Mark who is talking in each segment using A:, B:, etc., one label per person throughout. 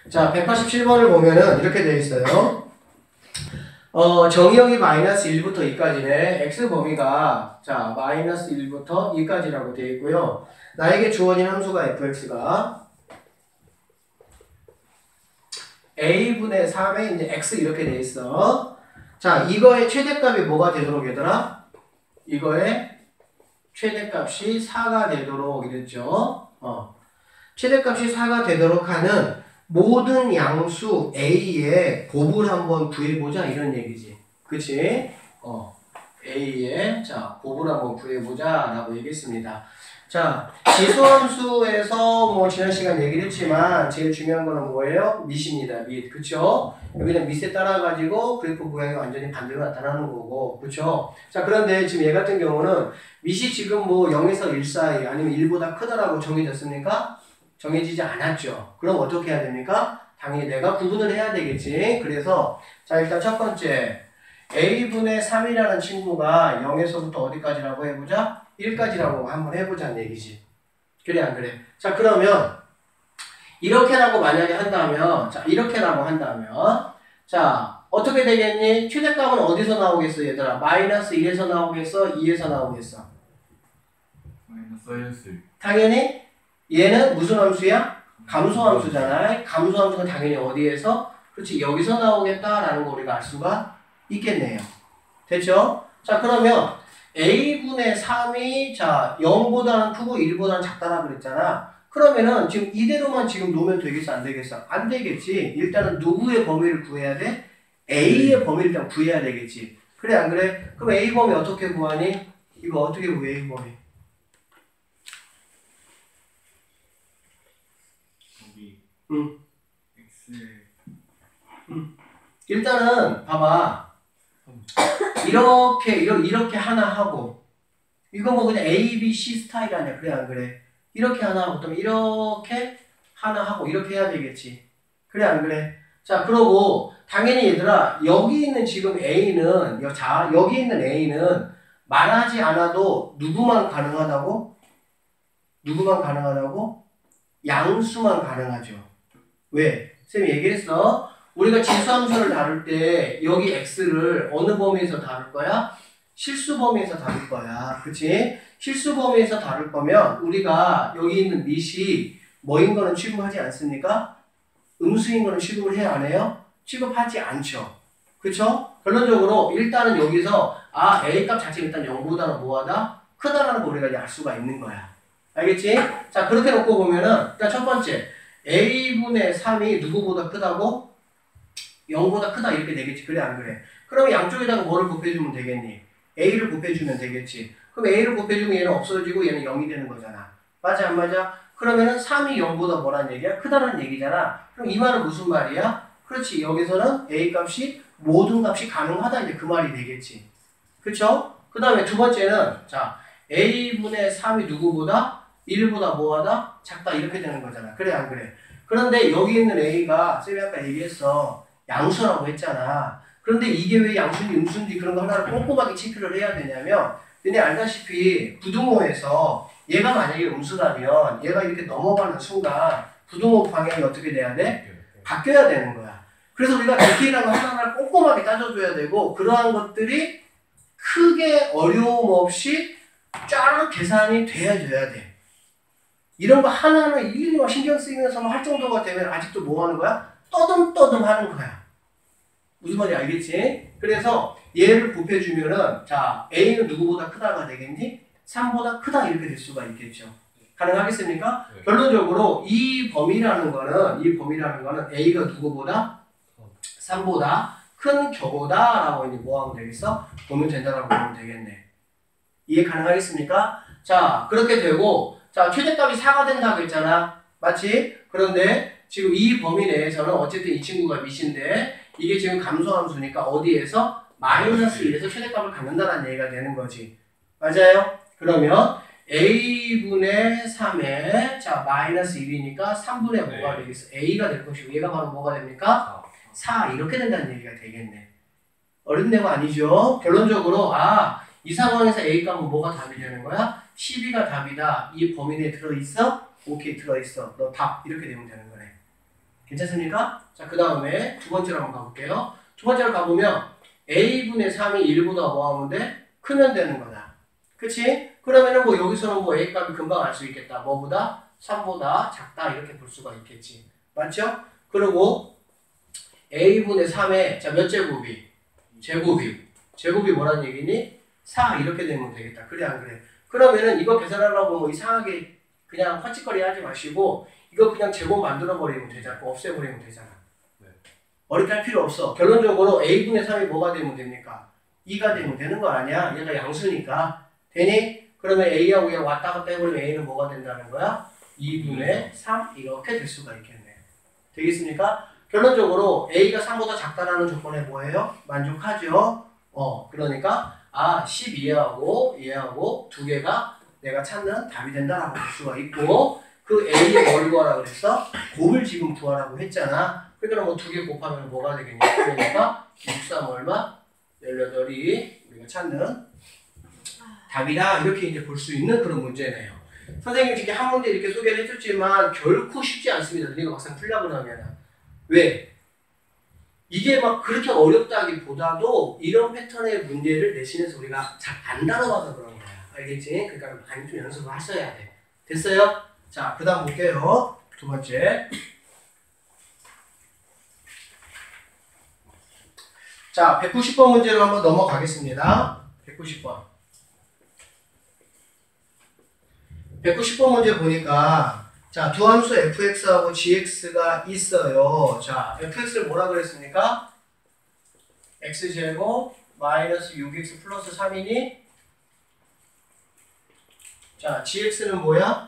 A: 자, 187번을 보면은 이렇게 되어 있어요. 정의역이 마이너스 1부터 2까지네. x 범위가 자 마이너스 1부터 2까지라고 되어 있고요. 나에게 주어진 함수가 fx가 a분의 3에 이제 x 이렇게 되어 있어. 자, 이거의 최대값이 뭐가 되도록 얘들아? 이거의 최대값이 4가 되도록 이랬죠. 최대값이 4가 되도록 하는 모든 양수 A의 곱을 한번 구해보자 이런 얘기지. 그치? A의 자 곱을 한번 구해보자 라고 얘기했습니다. 자, 지수함수에서 뭐 지난 시간 얘기를 했지만 제일 중요한 거는 뭐예요? 밑입니다. 밑. 그쵸? 여기는 밑에 따라가지고 그래프 모양이 완전히 반대로 나타나는 거고. 그쵸? 자, 그런데 지금 얘 같은 경우는 밑이 지금 뭐 0에서 1 사이 아니면 1보다 크다라고 정해졌습니까? 정해지지 않았죠. 그럼 어떻게 해야 됩니까? 당연히 내가 구분을 해야 되겠지. 그래서 자, 일단 첫 번째 a분의 3이라는 친구가 0에서부터 어디까지라고 해보자? 1까지라고 한번 해보자는 얘기지. 그래 안 그래? 자, 그러면 이렇게라고 만약에 한다면 자, 이렇게라고 한다면 자, 어떻게 되겠니? 최대값은 어디서 나오겠어 얘들아? 마이너스 1에서 나오겠어? 2에서 나오겠어?
B: 마이너스 1.
A: 당연히 얘는 무슨 함수야? 감소함수잖아. 감소함수는 당연히 어디에서? 그렇지, 여기서 나오겠다라는 거 우리가 알 수가 있겠네요. 됐죠? 자, 그러면 a분의 3이 자 0보다는 크고 1보다는 작다라고 그랬잖아. 그러면은 지금 이대로만 지금 놓으면 되겠어? 안 되겠어? 안 되겠지. 일단은 누구의 범위를 구해야 돼? a의 범위를 일단 구해야 되겠지. 그래 안 그래? 그럼 a 범위 어떻게 구하니? 이거 어떻게 구해 a 범위?
B: 여기 x
A: 일단은 봐봐. 이렇게 하나 하고 이거 뭐 그냥 A, B, C 스타일 아니야. 그래 안 그래? 이렇게 하나 하고 또 이렇게 하나 하고 이렇게 해야 되겠지. 그래 안 그래? 자, 그러고 당연히 얘들아 여기 있는 지금 A는 자 여기 있는 A는 말하지 않아도 누구만 가능하다고? 누구만 가능하다고? 양수만 가능하죠. 왜? 쌤이 얘기했어. 우리가 지수함수를 다룰 때 여기 x를 어느 범위에서 다룰 거야? 실수 범위에서 다룰 거야. 그치? 실수 범위에서 다룰 거면 우리가 여기 있는 밑이 뭐인 거는 취급하지 않습니까? 음수인 거는 취급을 해야 안 해요? 취급하지 않죠. 그쵸? 결론적으로 일단은 여기서 a 값 자체가 일단 0보다는 뭐하다? 크다라는 거 우리가 이제 알 수가 있는 거야. 알겠지? 자, 그렇게 놓고 보면은 일단 첫 번째 a분의 3이 누구보다 크다고? 0보다 크다 이렇게 되겠지. 그래 안 그래? 그럼 양쪽에다가 뭐를 곱해주면 되겠니? a를 곱해주면 되겠지. 그럼 a를 곱해주면 얘는 없어지고 얘는 0이 되는 거잖아. 맞아 안 맞아? 그러면은 3이 0보다 뭐란 얘기야? 크다는 얘기잖아. 그럼 이 말은 무슨 말이야? 그렇지. 여기서는 a 값이 모든 값이 가능하다 이제 그 말이 되겠지. 그쵸? 그 다음에 두 번째는 자 a분의 3이 누구보다? 1보다 뭐하다? 작다 이렇게 되는 거잖아. 그래 안 그래? 그런데 여기 있는 a가 쌤이 아까 얘기했어. 양수라고 했잖아. 그런데 이게 왜 양수인지 음수인지 그런 거 하나를 꼼꼼하게 체크를 해야 되냐면 너네 알다시피 부등호에서 얘가 만약에 음수라면 얘가 이렇게 넘어가는 순간 부등호 방향이 어떻게 돼야 돼? 바뀌어야 되는 거야. 그래서 우리가 디테일하고 하나하나 꼼꼼하게 따져줘야 되고 그러한 것들이 크게 어려움 없이 쫙 계산이 돼야 돼. 이런 거 하나하나 일일이 신경 쓰이면서 할 정도가 되면 아직도 뭐 하는 거야? 떠듬떠듬 하는 거야. 무슨 말인지 알겠지? 그래서 얘를 곱해주면은 자 A는 누구보다 크다가 되겠니? 3보다 크다 이렇게 될 수가 있겠죠. 가능하겠습니까?
B: 네.
A: 결론적으로 이 범위라는 거는 A가 누구보다? 3보다 큰 경우다 라고 이제 뭐 하면 되겠어? 보면 된다라고 보면 되겠네. 이해 가능하겠습니까? 자 그렇게 되고 자 최대값이 4가 된다고 했잖아. 맞지? 그런데 지금 이 범위 내에서는 어쨌든 이 친구가 밑인데 이게 지금 감소함수니까 어디에서? 마이너스 1에서 최대값을 갖는다는 얘기가 되는 거지. 맞아요? 그러면 a분의 3에 자 마이너스 1이니까 3분의 뭐가 되겠어? a가 될 것이고 얘가 바로 뭐가 됩니까? 4 이렇게 된다는 얘기가 되겠네. 어려운 내용 아니죠? 결론적으로 이 상황에서 a 값은 뭐가 답이 되는 거야? 12가 답이다. 이 범위 내에 들어있어? 오케이 들어있어. 너 답 이렇게 되면 되는 거네. 괜찮습니까? 자, 그 다음에 두 번째로 한번 가볼게요. 두 번째로 가보면 a분의 3이 1보다 뭐하면 돼? 크면 되는 거다. 그치? 그러면은 뭐 여기서는 뭐 a 값이 금방 알 수 있겠다. 뭐보다? 3보다 작다. 이렇게 볼 수가 있겠지. 맞죠? 그리고 a분의 3의 자, 몇 제곱이? 제곱이. 제곱이 뭐란 얘기니? 4 이렇게 되면 되겠다. 그래 안 그래? 그러면은 이거 계산하려고 뭐 이상하게 그냥 헛짓거리 하지 마시고 이거 그냥 제곱 만들어버리면 되잖아. 없애버리면 되잖아.
B: 네.
A: 어렵게 할 필요 없어. 결론적으로 a분의 3이 뭐가 되면 됩니까? 2가 되면 되는 거 아니야? 얘가 양수니까. 되니? 그러면 a하고 얘 왔다 갔다 해버리면 a는 뭐가 된다는 거야? 2분의 3 이렇게 될 수가 있겠네. 되겠습니까? 결론적으로 a가 3보다 작다라는 조건에 뭐예요? 만족하죠? 그러니까 12하고 얘하고 두 개가 내가 찾는 답이 된다라고 볼 수가 있고 그 a에 뭘 구하라고 그랬어? 곱을 지금 구하라고 했잖아. 그러니까 뭐 두 개 곱하면 뭐가 되겠냐? 그러니까 63 얼마? 18이 우리가 찾는 답이다. 이렇게 이제 볼 수 있는 그런 문제네요. 선생님 지금 한 문제 이렇게 소개를 해줬지만 결코 쉽지 않습니다. 이거 막상 풀려고 하면 왜? 이게 막 그렇게 어렵다기보다도 이런 패턴의 문제를 내신에서 우리가 잘 안 다뤄봐서 그런 거야. 알겠지? 그러니까 많이 좀 연습을 하셔야 돼. 됐어요? 자, 그 다음 볼게요. 두 번째. 자, 190번 문제로 한번 넘어가겠습니다. 190번. 190번 문제 보니까 자, 두 함수 fx하고 gx가 있어요. 자, fx를 뭐라 그랬습니까? x제곱 마이너스 6x 플러스 3이니 자, gx는 뭐야?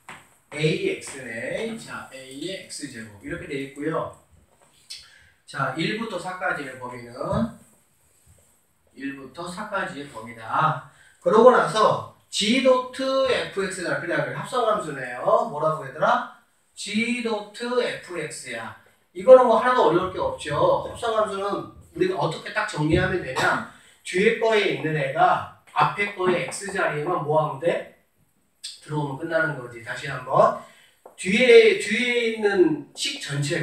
A: ax네. 자, a의 x제곱 이렇게 돼 있고요. 자, 1부터 4까지의 범위는 1부터 4까지의 범위다. 그러고 나서 g.fx가 그냥 합성함수네요. 뭐라고 얘들아? g.fx야. 이거는 뭐 하나도 어려울 게 없죠. 합성함수는 우리가 어떻게 딱 정리하면 되냐? 뒤에 거에 있는 애가 앞에 거의 x자리에만 뭐 하면 돼? 들어오면 끝나는 거지. 다시 한번. 뒤에 있는 식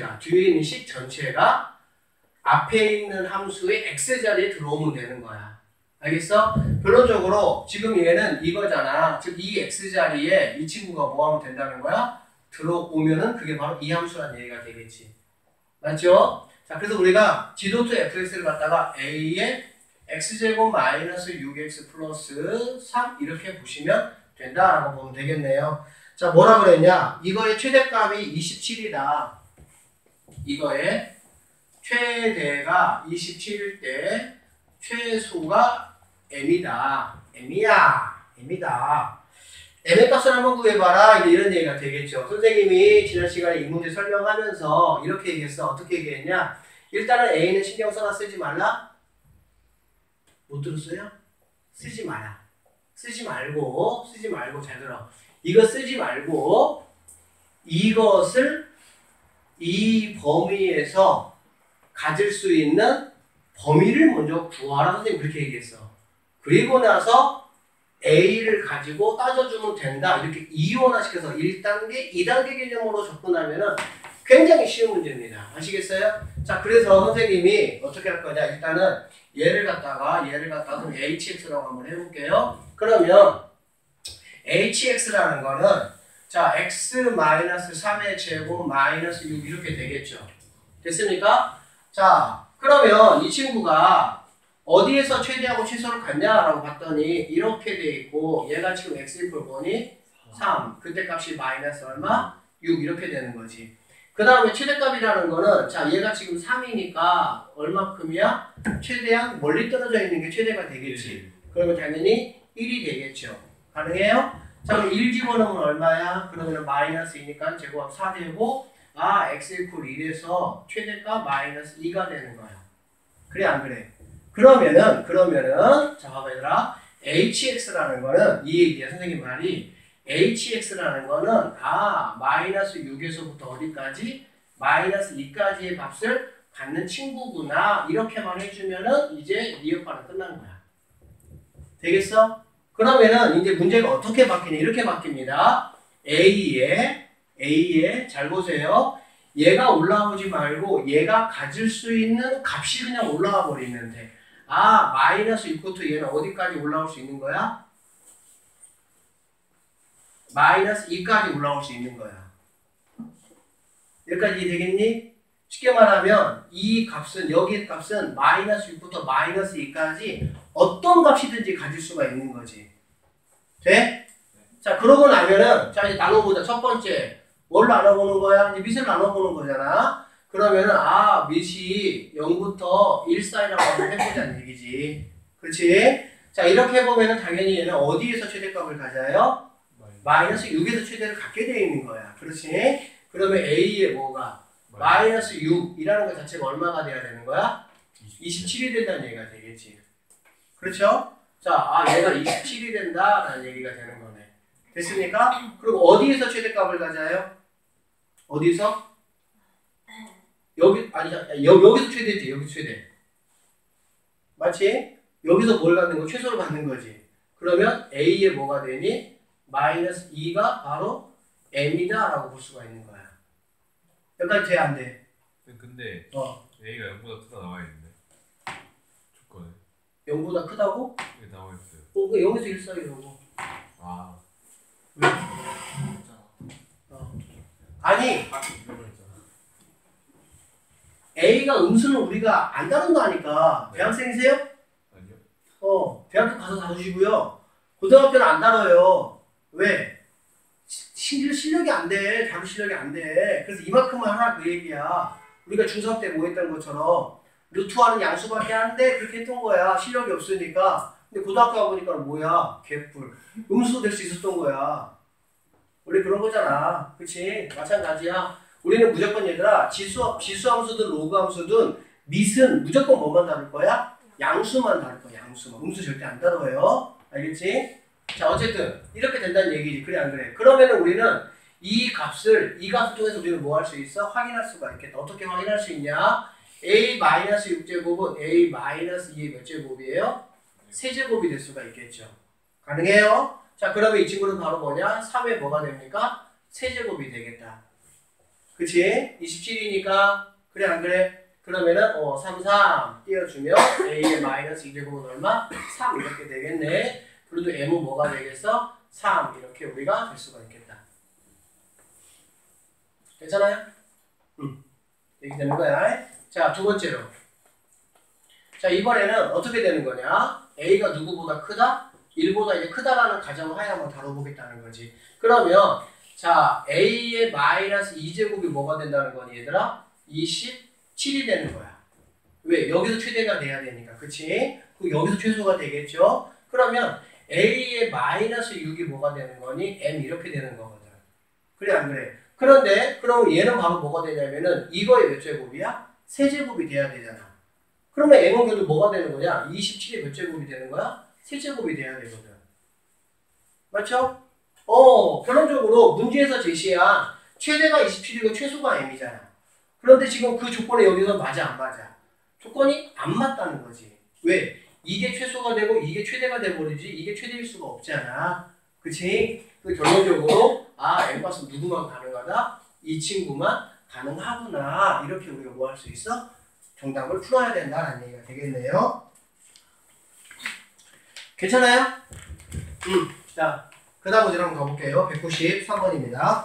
A: 전체가 앞에 있는 함수의 x자리에 들어오면 되는 거야. 알겠어? 결론적으로 지금 얘는 이거잖아. 즉 이 x자리에 이 친구가 뭐 하면 된다는 거야? 들어오면은 그게 바로 이 함수라는 얘기가 되겠지. 맞죠? 자, 그래서 우리가 g.fx를 갖다가 a의 x제곱 마이너스 6x 플러스 3 이렇게 보시면 된다라고 보면 되겠네요. 자, 뭐라 그랬냐? 이거의 최대값이 27이다. 이거의 최대가 27일 때 최소가 m이다. m이야. m이다. m의 값을 한번 구해봐라. 이런 얘기가 되겠죠. 선생님이 지난 시간에 이 문제 설명하면서 이렇게 얘기했어. 어떻게 얘기했냐? 일단은 a는 신경 써라 쓰지 말라? 못 들었어요? 쓰지 마라. 쓰지 말고 잘 들어. 이거 쓰지 말고 이것을 이 범위에서 가질 수 있는 범위를 먼저 구하라. 선생님 그렇게 얘기했어. 그리고 나서 A를 가지고 따져주면 된다. 이렇게 이원화시켜서 1단계, 2단계 개념으로 접근하면은 굉장히 쉬운 문제입니다. 아시겠어요? 자, 그래서 선생님이 어떻게 할 거냐. 일단은 얘를 갖다가 hx라고 한번 해볼게요. 그러면 hx라는 거는 자, x-3의 제곱 마이너스 6 이렇게 되겠죠. 됐습니까? 자, 그러면 이 친구가 어디에서 최대하고 최소를 갖냐라고 봤더니 이렇게 돼 있고 얘가 지금 x 이퀄 뭐니? 3. 그때 값이 마이너스 얼마? 6 이렇게 되는 거지. 그 다음에 최대값이라는 거는 자, 얘가 지금 3이니까 얼마큼이야? 최대한 멀리 떨어져 있는 게 최대가 되겠지. 그러면 당연히 1이 되겠죠. 가능해요? 자, 그럼 1 집어넣으면 얼마야? 그러면 마이너스 2니까 제곱합 4되고 x 이퀄 1에서 최대값 마이너스 2가 되는 거야. 그래 안 그래? 그러면은 자, 봐봐 얘들아. hx라는 거는 이 얘기야. 선생님 말이 hx라는 거는 마이너스 6에서부터 어디까지? 마이너스 2까지의 값을 갖는 친구구나. 이렇게만 해주면은 이제 네 역할은 끝난 거야. 되겠어? 그러면은 이제 문제가 어떻게 바뀌냐? 이렇게 바뀝니다. A에 잘 보세요. 얘가 올라오지 말고 얘가 가질 수 있는 값이 그냥 올라와 버리면 돼. 아, 마이너스 6부터 얘는 어디까지 올라올 수 있는 거야? 마이너스 2까지 올라올 수 있는 거야. 여기까지 되겠니? 쉽게 말하면 이 값은, 여기 값은 마이너스 6부터 마이너스 2까지 어떤 값이든지 가질 수가 있는 거지. 돼? 자, 그러고 나면은, 자, 이제 나눠보자. 첫 번째, 뭘 나눠보는 거야? 이제 밑을 나눠보는 거잖아. 그러면은, 아, 밑이 0부터 1 사이라고 한번 해보자는 얘기지. 그렇지? 자, 이렇게 해보면은 당연히 얘는 어디에서 최대값을 가져요? 마이너스 6에서 최대를 갖게 되어 있는 거야. 그렇지? 그러면 A의 뭐가? 마이너스 6이라는 것 자체가 얼마가 돼야 되는 거야? 27이 된다는 얘기가 되겠지. 그렇죠? 자, 아, 얘가 27이 된다라는 얘기가 되는 거네. 됐습니까? 그리고 어디에서 최대값을 가져요? 어디서? 여기, 아니, 여기서 최대지, 여기서 최대. 맞지? 여기서 뭘 갖는 거? 최소를 갖는 거지. 그러면 A의 뭐가 되니? 마이너스 2가 바로 M이다 라고 볼 수가 있는 거야. 여기까지 돼, 안 돼?
B: 근데 A가 0보다 크다 나와 있는데 조건에
A: 0보다 크다고?
B: 여기 나와 있어요.
A: 그 0에서 1 사이라고.
B: 아
A: 왜? 아니, A가 음수는 우리가 안 다룬다니까. 대학생이세요?
B: 아니요.
A: 대학교 가서 다루시고요. 고등학교는 안 다뤄요. 왜? 실력이 안 돼. 다룰 실력이 안 돼. 그래서 이만큼만 하라 그 얘기야. 우리가 중3 때 뭐 했던 것처럼 루트와는 양수밖에 안 돼. 그렇게 했던 거야. 실력이 없으니까. 근데 고등학교 가보니까 뭐야? 개뿔. 음수도 될 수 있었던 거야. 원래 그런 거잖아. 그치? 마찬가지야. 우리는 무조건 얘들아 지수함수든 로그함수든 밑은 무조건 뭐만 다룰 거야? 양수만 다룰 거야. 양수만. 음수 절대 안 다뤄요. 알겠지? 자, 어쨌든 이렇게 된다는 얘기지. 그래 안 그래? 그러면은 우리는 이 값을 통해서 우리는 뭐 할 수 있어? 확인할 수가 있겠다. 어떻게 확인할 수 있냐? A-6제곱은 A-2의 몇 제곱이에요? 세제곱이 될 수가 있겠죠. 가능해요? 자, 그러면 이 친구는 바로 뭐냐? 3의 뭐가 됩니까? 세제곱이 되겠다. 그치? 27이니까 그래 안 그래? 그러면은 3, 3 띄워주면 A의 마이너스 2제곱은 얼마? 3 이렇게 되겠네. 그래도 M은 뭐가 되겠어? 3 이렇게 우리가 될 수가 있겠다. 괜찮아요? 이렇게 되는 거야. 자, 두 번째로. 자, 이번에는 어떻게 되는 거냐? A가 누구보다 크다? 1보다 이제 크다라는 가정을 하에 한번 다뤄보겠다는 거지. 그러면 자, A의 마이너스 2제곱이 뭐가 된다는 거니 얘들아? 27이 되는 거야. 왜? 여기서 최대가 돼야 되니까. 그치? 그리고 여기서 최소가 되겠죠? 그러면 A의 마이너스 6이 뭐가 되는 거니? M 이렇게 되는 거거든. 그래 안 그래? 그런데 그럼 얘는 바로 뭐가 되냐면은 이거의 몇 제곱이야? 세제곱이 돼야 되잖아. 그러면 M은 결국 뭐가 되는 거냐? 27의 몇 제곱이 되는 거야? 세제곱이 돼야 되거든. 맞죠? 결론적으로 문제에서 제시한 최대가 27이고 최소가 M이잖아. 그런데 지금 그 조건이 여기서 맞아 안 맞아? 조건이 안 맞다는 거지. 왜? 이게 최소가 되고 이게 최대가 돼버리지 이게 최대일 수가 없잖아. 그치? 그 결론적으로 M값은 누구만 가능하다? 이 친구만 가능하구나. 이렇게 우리가 뭐 할 수 있어? 정답을 풀어야 된다는 얘기가 되겠네요. 괜찮아요? 자, 그 다음 문제로 한번 가볼게요. 193번입니다.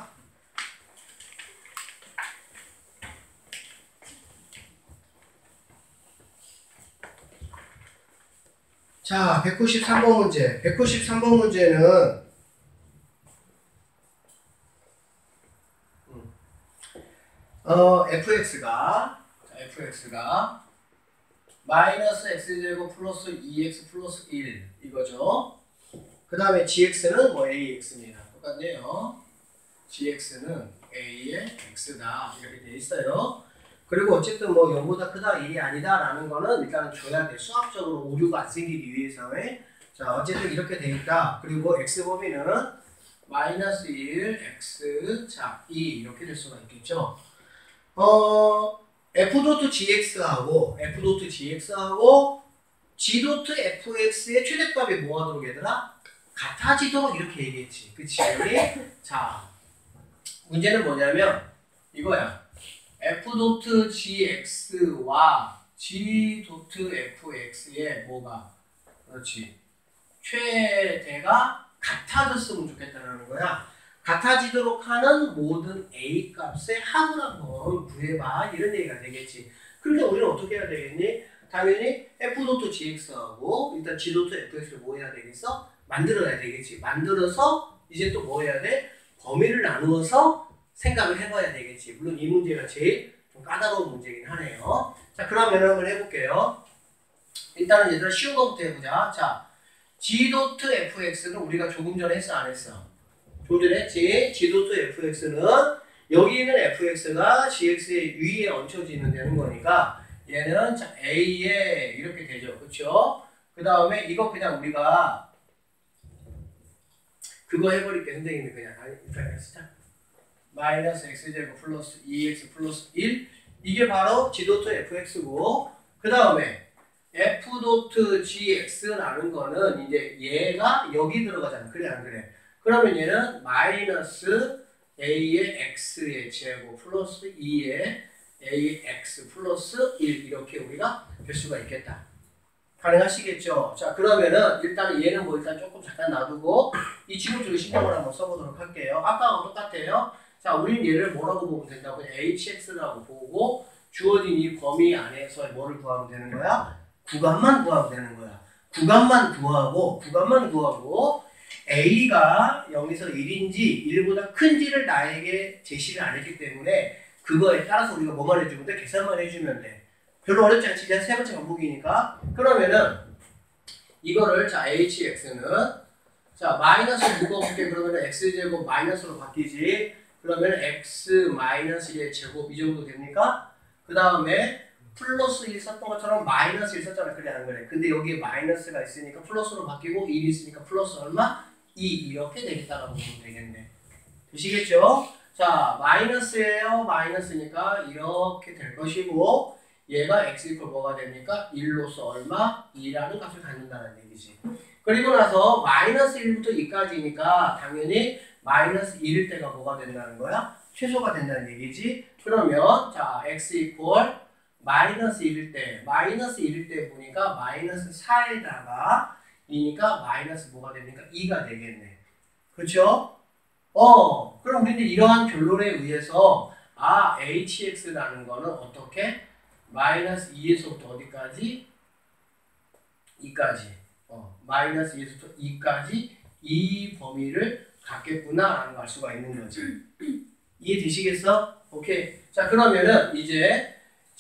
A: 자, 193번 문제. 193번 문제는 fx가 마이너스 x제곱 플러스 2x 플러스 1 이거죠. 그 다음에 gx는 뭐 ax입니다. 똑같네요. gx는 a의 x다 이렇게 돼 있어요. 그리고 어쨌든 뭐 0보다 크다 1이 아니다 라는 거는 일단은 줘야 돼. 수학적으로 오류가 안 생기기 위해서의. 자, 어쨌든 이렇게 돼 있다. 그리고 x 범위는 마이너스 1 x 자 2 이렇게 될 수가 있겠죠. f.gx하고 g.fx의 최대값이 뭐하도록 얘들아? 같아지도록 이렇게 얘기했지. 그치? 자, 문제는 뭐냐면 이거야. f.gx와 g.fx의 뭐가 그렇지 최대가 같아졌으면 좋겠다는 거야. 같아지도록 하는 모든 a 값의 합을 한번 구해봐 이런 얘기가 되겠지. 그러니까 우리는 어떻게 해야 되겠니? 당연히 f.gx하고 일단 g.fx를 뭐 해야 되겠어? 만들어야 되겠지. 만들어서 이제 또 뭐 해야 돼? 범위를 나누어서 생각을 해봐야 되겠지. 물론 이 문제가 제일 좀 까다로운 문제긴 하네요. 자, 그러면 한번 해볼게요. 일단은 얘들아 쉬운 거부터 해보자. 자, g.fx는 우리가 조금 전에 했어 안 했어? 조금 전에 했지. g.fx는 여기 있는 fx가 gx의 위에 얹혀지는 되는 거니까 얘는 자, a에 이렇게 되죠. 그쵸? 그 다음에 이거 그냥 우리가 그거 해버릴게. 선생님이 그냥 마이너스 x제곱 플러스 2x 플러스 1 이게 바로 g.fx고 그 다음에 f.gx라는 거는 이제 얘가 여기 들어가잖아. 그래 안 그래? 그러면 얘는 마이너스 a의 x의 제곱 플러스 2의 a의 x 플러스 1 이렇게 우리가 될 수가 있겠다. 가능하시겠죠? 자, 그러면은 일단 얘는 뭐 일단 조금 잠깐 놔두고 이 친구 쪽에 신경을 한번 써보도록 할게요. 아까하고 똑같아요. 자, 우리는 얘를 뭐라고 보면 된다고? hx라고 보고 주어진 이 범위 안에서 뭐를 구하면 되는 거야? 구간만 구하면 되는 거야. 구간만 구하고 a가 0에서 1인지 1보다 큰지를 나에게 제시를 안 했기 때문에 그거에 따라서 우리가 뭐만 해주면 돼? 계산만 해주면 돼. 별로 어렵지 않지? 이제 세 번째 반복이니까. 그러면은 이거를 자 hx는 자 마이너스 묶어볼게. 그러면 x제곱 마이너스로 바뀌지. 그러면 x 마이너스 1의 제곱 이 정도 됩니까? 그 다음에 플러스 1 썼던 것처럼 마이너스 1 썼잖아. 그래 안 그래? 근데 여기에 마이너스가 있으니까 플러스로 바뀌고 1이 있으니까 플러스 얼마? 2 이렇게 되겠다라고 보면 되겠네. 되시겠죠? 자 마이너스예요. 마이너스니까 이렇게 될 것이고 얘가 x 이퀄 뭐가 됩니까? 1로서 얼마? 2라는 값을 갖는다는 얘기지. 그리고 나서 마이너스 1부터 2까지니까 당연히 마이너스 1일 때가 뭐가 된다는 거야? 최소가 된다는 얘기지. 그러면 자 x 이퀄 마이너스 1일 때 보니까 마이너스 4에다가 2니까 마이너스 뭐가 됩니까? 2가 되겠네. 그렇죠? 그럼 우리는 이러한 결론에 의해서 hx라는 거는 어떻게? 마이너스 2에서부터 어디까지? 2까지. 마이너스 2에서부터 2까지 이 범위를 갖겠구나라는 걸 알 수가 있는 거지. 이해되시겠어? 오케이. 자, 그러면은 이제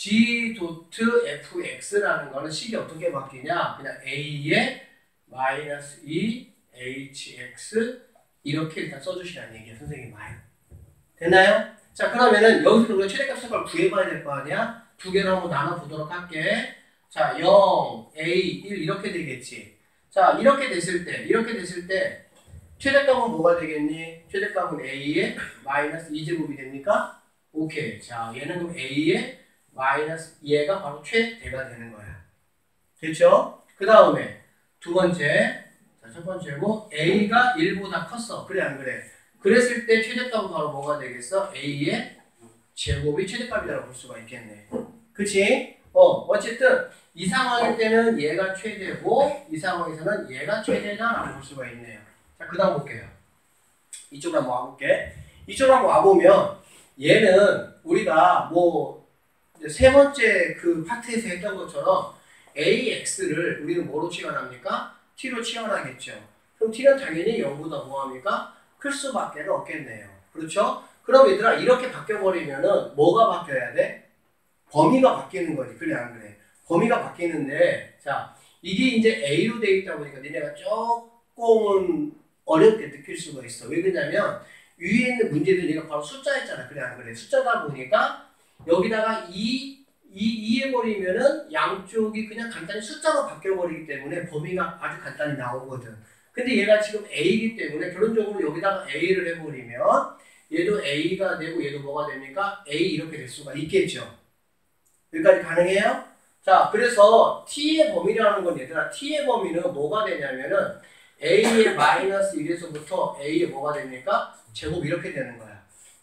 A: g.fx라는 거는 식이 어떻게 바뀌냐? 그냥 a에 마이너스 2 hx 이렇게 일단 써주시라는 얘기야. 선생님 말. 됐나요? 자, 그러면은 여기서 우리가 최대값을 구해봐야 될 거 아니야? 두 개로 한번 나눠보도록 할게. 자, 0, a, 1 이렇게 되겠지. 자, 이렇게 됐을 때 최대값은 뭐가 되겠니? 최대값은 a의 마이너스 2제곱이 됩니까? 오케이. 자, 얘는 그럼 a의 마이너스 얘가 바로 최대가 되는 거야. 됐죠? 그 다음에 두 번째, 자, 첫 번째고 a가 1보다 컸어. 그래 안 그래? 그랬을 때 최대값은 바로 뭐가 되겠어? a의 제곱이 최대값이라고 볼 수가 있겠네. 그치? 어쨌든 이 상황일 때는 얘가 최대고 이 상황에서는 얘가 최대다라고 볼 수가 있네요. 자, 그 다음 볼게요. 이쪽으로 한번 와볼게. 이쪽으로 한번 와보면 얘는 우리가 뭐 세 번째 그 파트에서 했던 것처럼 AX를 우리는 뭐로 치환합니까? T로 치환하겠죠. 그럼 T는 당연히 0보다 뭐합니까? 클 수밖에 없겠네요. 그렇죠? 그럼 얘들아 이렇게 바뀌어버리면은 뭐가 바뀌어야 돼? 범위가 바뀌는 거지. 그래 안 그래? 범위가 바뀌는데 자 이게 이제 A로 돼 있다 보니까 니네가 조금은 어렵게 느낄 수가 있어. 왜 그러냐면 위에 있는 문제들이 얘가 바로 숫자였잖아. 그래 안 그래? 숫자다 보니까 여기다가 2 해버리면은 양쪽이 그냥 간단히 숫자로 바뀌어버리기 때문에 범위가 아주 간단히 나오거든. 근데 얘가 지금 A이기 때문에 결론적으로 여기다가 A를 해버리면 얘도 A가 되고 얘도 뭐가 됩니까? A 이렇게 될 수가 있겠죠. 여기까지 가능해요? 자, 그래서 T의 범위라는 건 얘들아 T의 범위는 뭐가 되냐면은 A의 마이너스 1에서부터 A의 뭐가 됩니까? 제곱 이렇게 되는 거야.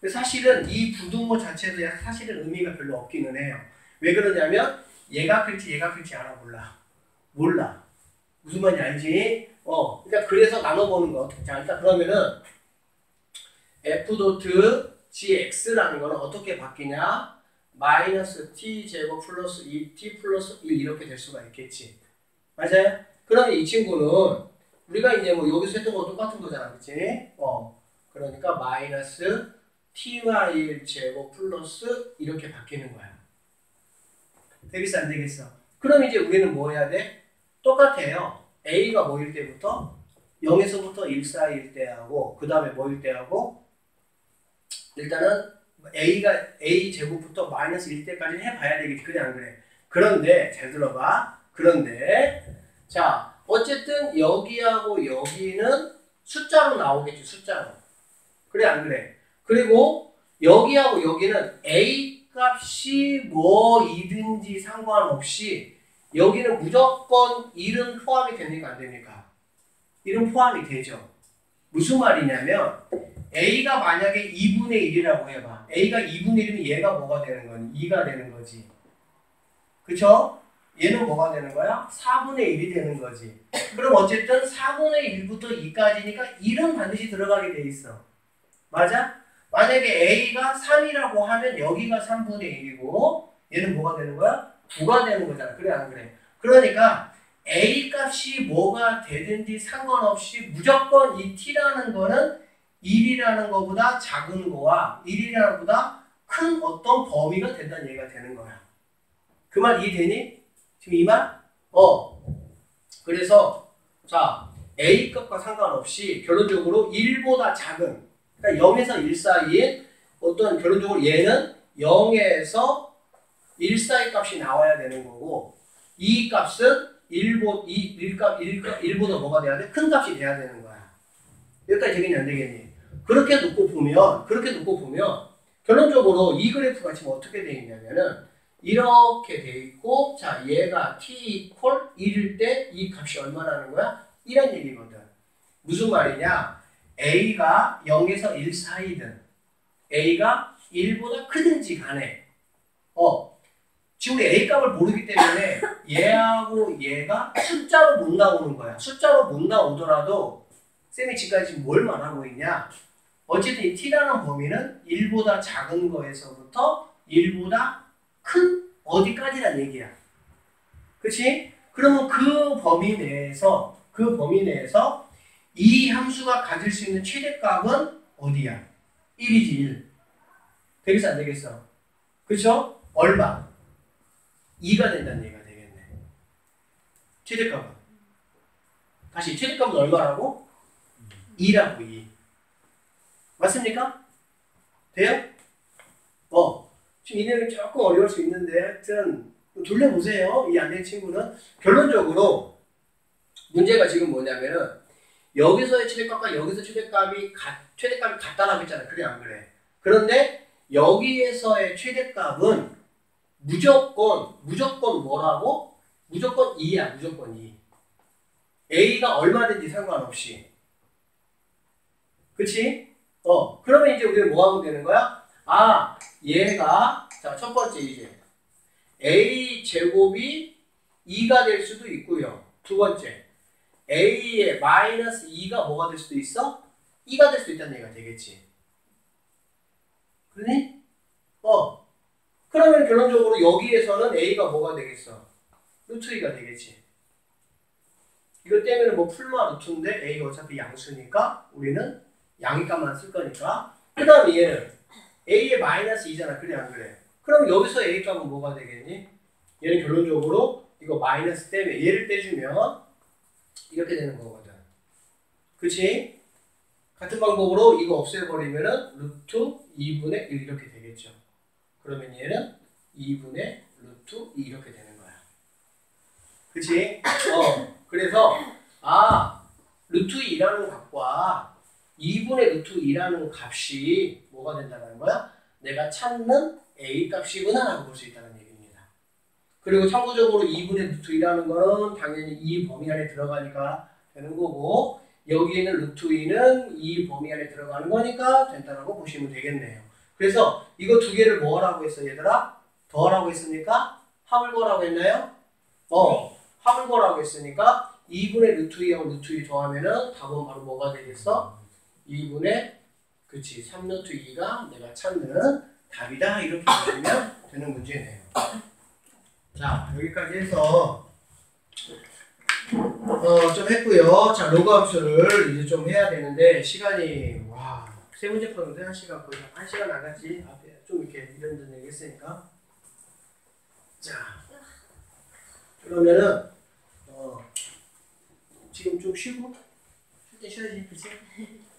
A: 사실은 이 부등호 자체도 사실은 의미가 별로 없기는 해요. 왜 그러냐면 얘가 클지 않아 몰라. 무슨 말인지 알지? 그러니까 그래서 나눠보는 거. 자, 일단 그러면은 f.gx라는 거는 어떻게 바뀌냐? 마이너스 t 제곱 플러스 2t 플러스 1 이렇게 될 수가 있겠지. 맞아요? 그러면 이 친구는 우리가 이제 뭐 여기서 했던 거 똑같은 거잖아, 그치? 그러니까 마이너스 ty 제곱 플러스 이렇게 바뀌는 거야. 되겠어, 안 되겠어? 그럼 이제 우리는 뭐 해야 돼? 똑같아요. a가 뭐일 때부터? 0에서부터 1 사이일 때하고 그 다음에 뭐일 때하고 일단은 a 제곱부터 마이너스 1 때까지 해봐야 되겠지. 그래 안 그래? 그런데 잘 들어봐. 그런데 자 어쨌든 여기하고 여기는 숫자로 나오겠지. 숫자로. 그래 안 그래? 그리고 여기하고 여기는 a 값이 뭐이든지 상관없이 여기는 무조건 1은 포함이 됩니까? 안 됩니까? 1은 포함이 되죠. 무슨 말이냐면 a가 만약에 2분의 1이라고 해봐. a가 2분의 1이면 얘가 뭐가 되는 거니? 2가 되는 거지. 그쵸? 얘는 뭐가 되는 거야? 4분의 1이 되는 거지. 그럼 어쨌든 4분의 1부터 2까지니까 1은 반드시 들어가게 돼 있어. 맞아? 만약에 a가 3이라고 하면 여기가 3분의 1이고 얘는 뭐가 되는 거야? 9가 되는 거잖아. 그래 안 그래? 그러니까 a 값이 뭐가 되든지 상관없이 무조건 이 t라는 거는 1이라는 거보다 작은 거와 1이라는 거보다 큰 어떤 범위가 된다는 얘기가 되는 거야. 그 말 이해되니? 지금 이 말? 그래서 자 a 값과 상관없이 결론적으로 1보다 작은 그러니까 0에서 1 사이에 어떤 결론적으로 얘는 0에서 1 사이 값이 나와야 되는 거고 이 값은 1보다 뭐가 돼야 돼? 큰 값이 돼야 되는 거야. 여기까지 되겠니 안 되겠니? 그렇게 놓고 보면 결론적으로 이 그래프가 지금 어떻게 돼 있냐면은 이렇게 돼 있고 자 얘가 t 이퀄 1일 때 이 값이 얼마나는 거야? 1이란 얘기거든. 무슨 말이냐? a가 0에서 1 사이든 a가 1보다 크든지 간에 지금 우리 a 값을 모르기 때문에 얘하고 얘가 숫자로 못 나오는 거야. 숫자로 못 나오더라도 쌤이 지금까지 뭘 말하고 있냐? 어쨌든 이 t라는 범위는 1보다 작은 거에서부터 1보다 큰 어디까지란 얘기야. 그치? 그러면 그 범위 내에서 이 함수가 가질 수 있는 최대값은 어디야? 1이지 1. 되겠어 안 되겠어? 그쵸? 얼마? 2가 된다는 얘기가 되겠네. 최대값은. 다시 최대값은 얼마라고? 2라고 2. 맞습니까? 돼요? 지금 이 내용이 조금 어려울 수 있는데 하여튼 돌려보세요. 이 안 된 친구는. 결론적으로 문제가 지금 뭐냐면은 여기서의 최대값과 여기서 최대값이 같다라고 했잖아. 그래 안 그래? 그런데 여기에서의 최대값은 무조건 뭐라고? 무조건 2야. 무조건 2. a가 얼마든지 상관없이. 그치? 그러면 이제 우리는 뭐 하면 되는 거야? 얘가 자, 첫 번째 이제 a 제곱이 2가 될 수도 있고요. 두 번째 a의 마이너스 2가 뭐가 될 수도 있어? 2가 될 수도 있다는 얘기가 되겠지. 그러니? 그러면 결론적으로 여기에서는 a가 뭐가 되겠어? 루트 2가 되겠지. 이거 때문에 뭐 풀마 루트인데 a가 어차피 양수니까 우리는 양의값만 쓸 거니까. 그 다음에 얘는 a의 마이너스 2잖아. 그래 안 그래? 그럼 여기서 a 값은 뭐가 되겠니? 얘는 결론적으로 이거 마이너스 때문에 얘를 떼주면 이렇게 되는 거거든. 그치? 같은 방법으로 이거 없애버리면은 루트 2분의 1 이렇게 되겠죠. 그러면 얘는 2분의 루트 2 이렇게 되는 거야. 그치? 그래서 루트 2라는 값과 2분의 루트 2라는 값이 뭐가 된다는 거야? 내가 찾는 a 값이구나 라고 볼 수 있다는 얘기입니다. 그리고 참고적으로 2분의 루트 2라는 거는 당연히 이 범위 안에 들어가니까 되는 거고 여기에는 루트 2는 이 범위 안에 들어가는 거니까 된다라고 보시면 되겠네요. 그래서 이거 두 개를 뭐 하라고 했어 얘들아? 더하라고 했으니까 합을 거라고 했나요? 합을 거라고 했으니까 2분의 루트 2하고 루트 2 더하면은 답은 바로 뭐가 되겠어? 2분의 그치 3루트 2가 내가 찾는 답이다 이렇게 보시면 되는 문제네요. 자 여기까지 해서 좀 했고요. 자 로그 함수를 이제 좀 해야 되는데 시간이 세 문제 푸는데 1시간 거의 1시간 나갔지. 앞에 좀 이렇게 이런저런 얘기 했으니까. 자 그러면은 지금 좀 쉬고 쉴 때 쉬어야지 그치?